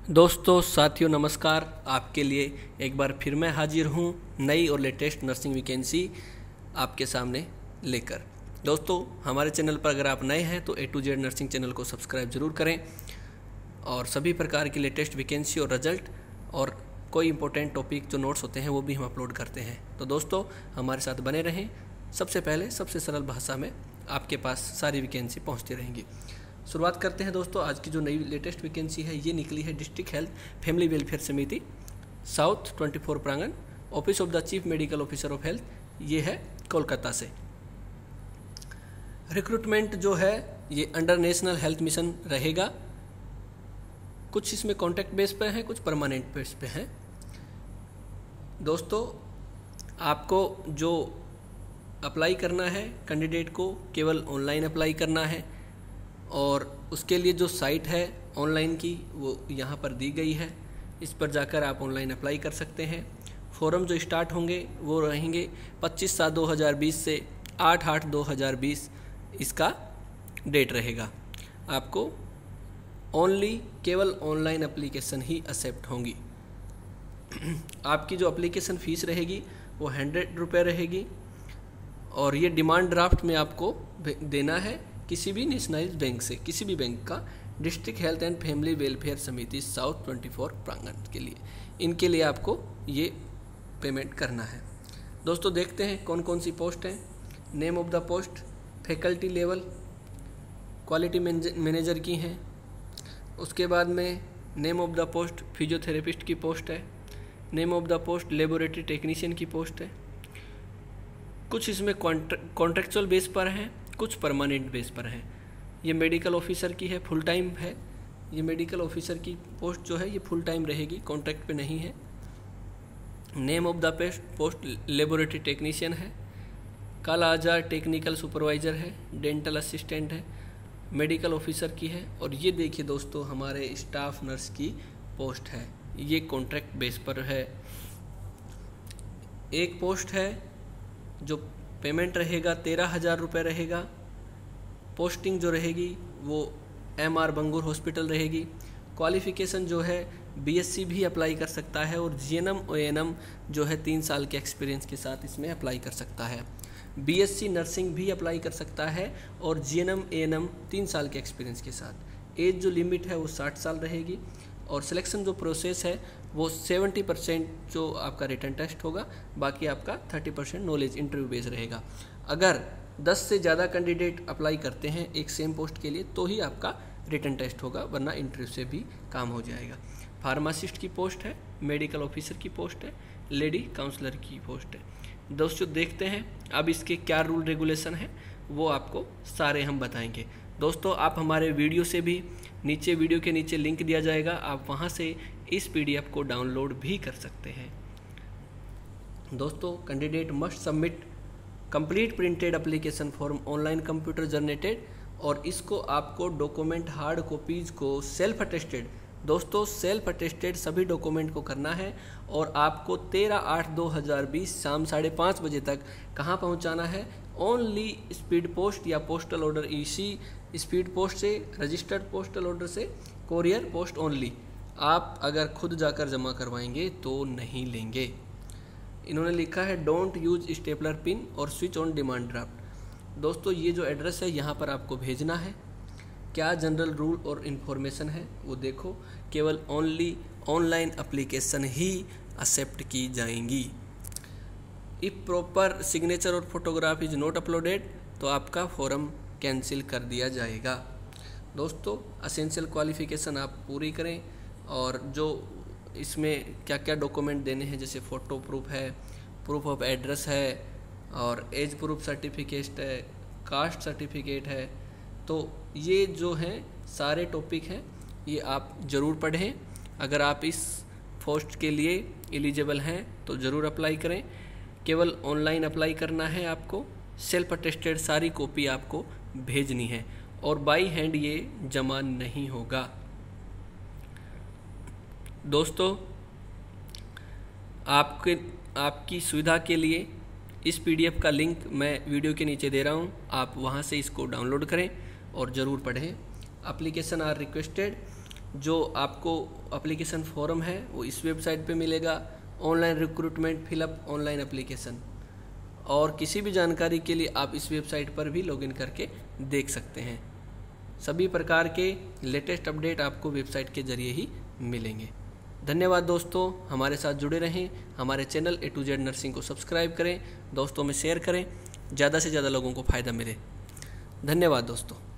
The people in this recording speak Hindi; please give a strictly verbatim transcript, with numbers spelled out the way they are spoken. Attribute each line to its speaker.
Speaker 1: दोस्तों साथियों नमस्कार। आपके लिए एक बार फिर मैं हाजिर हूँ नई और लेटेस्ट नर्सिंग वैकेंसी आपके सामने लेकर। दोस्तों हमारे चैनल पर अगर आप नए हैं तो A to Z nursing channel को सब्सक्राइब ज़रूर करें और सभी प्रकार की लेटेस्ट वैकेंसी और रिजल्ट और कोई इंपॉर्टेंट टॉपिक जो नोट्स होते हैं वो भी हम अपलोड करते हैं। तो दोस्तों हमारे साथ बने रहें। सबसे पहले सबसे सरल भाषा में आपके पास सारी वैकेंसी पहुँचती रहेंगी। शुरुआत करते हैं दोस्तों। आज की जो नई लेटेस्ट वैकेंसी है ये निकली है डिस्ट्रिक्ट हेल्थ फैमिली वेलफेयर समिति south twenty four Parganas, office of the chief medical officer of health, ये है कोलकाता से। रिक्रूटमेंट जो है ये अंडर नेशनल हेल्थ मिशन रहेगा। कुछ इसमें कॉन्ट्रैक्ट बेस पे है, कुछ परमानेंट बेस पे हैं। दोस्तों आपको जो अप्लाई करना है कैंडिडेट को केवल ऑनलाइन अप्लाई करना है और उसके लिए जो साइट है ऑनलाइन की वो यहाँ पर दी गई है। इस पर जाकर आप ऑनलाइन अप्लाई कर सकते हैं। फॉर्म जो स्टार्ट होंगे वो रहेंगे पच्चीस सात दो हज़ार बीस से आठ आठ दो हज़ार बीस इसका डेट रहेगा। आपको ओनली केवल ऑनलाइन एप्लीकेशन ही एक्सेप्ट होंगी। आपकी जो एप्लीकेशन फ़ीस रहेगी वो हंड्रेड रुपये रहेगी और ये डिमांड ड्राफ्ट में आपको देना है किसी भी नेशनलाइज बैंक से, किसी भी बैंक का, district health and family welfare समिति साउथ ट्वेंटी फोर प्रांगण के लिए। इनके लिए आपको ये पेमेंट करना है। दोस्तों देखते हैं कौन कौन सी पोस्ट हैं। Name of the post faculty level quality manager की हैं। उसके बाद में name of the post physiotherapist की पोस्ट है। Name of the post laboratory technician की पोस्ट है। कुछ इसमें कॉन्ट्रेक्चुअल बेस पर हैं, कुछ परमानेंट बेस पर हैं। ये मेडिकल ऑफिसर की है, फुल टाइम है। ये मेडिकल ऑफिसर की पोस्ट जो है ये फुल टाइम रहेगी, कॉन्ट्रैक्ट पे नहीं है। Name of the post post laboratory technician है। काला आजार टेक्निकल सुपरवाइज़र है। डेंटल असिस्टेंट है। मेडिकल ऑफिसर की है। और ये देखिए दोस्तों हमारे स्टाफ नर्स की पोस्ट है, ये कॉन्ट्रैक्ट बेस पर है। एक पोस्ट है जो पेमेंट रहेगा तेरह हज़ार रुपये रहेगा। पोस्टिंग जो रहेगी वो एम आर बंगूर हॉस्पिटल रहेगी। क्वालिफ़िकेशन जो है बीएससी भी अप्लाई कर सकता है और जीएनएम ओ एएनएम जो है तीन साल के एक्सपीरियंस के साथ इसमें अप्लाई कर सकता है। बीएससी नर्सिंग भी अप्लाई कर सकता है और जीएनएम एएनएम तीन साल के एक्सपीरियंस के साथ। एज जो लिमिट है वो साठ साल रहेगी और सिलेक्शन जो प्रोसेस है वो सेवेंटी परसेंट जो आपका रिटन टेस्ट होगा, बाकी आपका thirty percent knowledge interview base रहेगा। अगर दस से ज़्यादा कैंडिडेट अप्लाई करते हैं एक सेम पोस्ट के लिए तो ही आपका रिटन टेस्ट होगा, वरना इंटरव्यू से भी काम हो जाएगा। फार्मासिस्ट की पोस्ट है, मेडिकल ऑफिसर की पोस्ट है, लेडी काउंसलर की पोस्ट है। दोस्तों देखते हैं अब इसके क्या रूल रेगुलेशन है वो आपको सारे हम बताएंगे। दोस्तों आप हमारे वीडियो से भी, नीचे वीडियो के नीचे लिंक दिया जाएगा, आप वहां से इस पीडीएफ को डाउनलोड भी कर सकते हैं। दोस्तों candidate must submit complete printed application form online computer generated और इसको आपको डॉक्यूमेंट हार्ड कॉपीज को सेल्फ अटेस्टेड, दोस्तों सेल्फ अटेस्टेड सभी डॉक्यूमेंट को करना है और आपको तेरह आठ दो हज़ार बीस शाम साढ़े पाँच बजे तक कहाँ पहुँचाना है? ओनली स्पीड पोस्ट या पोस्टल ऑर्डर, इसी स्पीड पोस्ट से, रजिस्टर्ड पोस्टल ऑर्डर से, कोरियर पोस्ट ओनली। आप अगर खुद जाकर जमा करवाएंगे तो नहीं लेंगे। इन्होंने लिखा है डोंट यूज स्टेपलर पिन और स्विच ऑन डिमांड ड्राफ्ट। दोस्तों ये जो एड्रेस है यहाँ पर आपको भेजना है। क्या जनरल रूल और इन्फॉर्मेशन है वो देखो। केवल ओनली ऑनलाइन एप्लीकेशन ही एक्सेप्ट की जाएंगी। इफ़ प्रॉपर सिग्नेचर और फोटोग्राफ इज नॉट अपलोडेड तो आपका फॉर्म कैंसिल कर दिया जाएगा। दोस्तों असेंशियल क्वालिफ़िकेशन आप पूरी करें और जो इसमें क्या क्या डॉक्यूमेंट देने हैं जैसे फ़ोटो प्रूफ है, प्रूफ ऑफ एड्रेस है और एज प्रूफ सर्टिफिकेट है, कास्ट सर्टिफिकेट है। तो ये जो हैं सारे टॉपिक हैं ये आप ज़रूर पढ़ें। अगर आप इस पोस्ट के लिए एलिजिबल हैं तो ज़रूर अप्लाई करें। केवल ऑनलाइन अप्लाई करना है आपको। सेल्फ अटेस्टेड सारी कॉपी आपको भेजनी है और बाई हैंड ये जमा नहीं होगा। दोस्तों आपके आपकी सुविधा के लिए इस पीडीएफ का लिंक मैं वीडियो के नीचे दे रहा हूँ, आप वहाँ से इसको डाउनलोड करें और ज़रूर पढ़ें। एप्लीकेशन आर रिक्वेस्टेड जो आपको एप्लीकेशन फॉर्म है वो इस वेबसाइट पे मिलेगा, online recruitment fill up online application. और किसी भी जानकारी के लिए आप इस वेबसाइट पर भी लॉगिन करके देख सकते हैं। सभी प्रकार के लेटेस्ट अपडेट आपको वेबसाइट के जरिए ही मिलेंगे। धन्यवाद दोस्तों, हमारे साथ जुड़े रहें। हमारे channel A to Z nursing को सब्सक्राइब करें, दोस्तों में शेयर करें, ज़्यादा से ज़्यादा लोगों को फ़ायदा मिले। धन्यवाद दोस्तों।